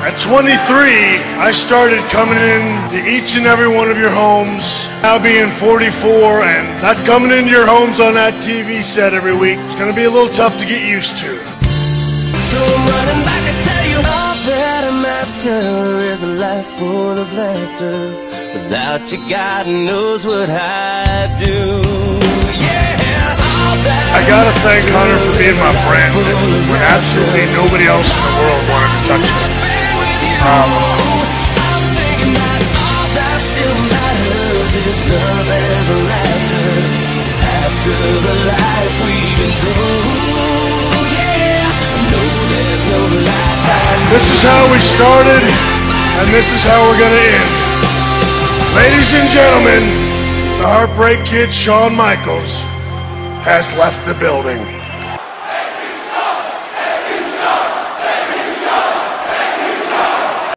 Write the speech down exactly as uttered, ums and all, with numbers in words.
At twenty-three, I started coming in to each and every one of your homes. Now being forty-four and not coming into your homes on that T V set every week, it's gonna be a little tough to get used to. So I'm running back to tell you all that I'm after is a life full of laughter. Without you, God knows what I'd do. Yeah, all that I gotta thank Hunter for being my friend when absolutely nobody else in the world wanted to touch me. Um, I'm thinking that all that still matters is love ever after. After the life we've been through, yeah, I know there's no life. this is how we started, and this is how we're gonna end. Ladies and gentlemen, the Heartbreak Kid Shawn Michaels has left the building.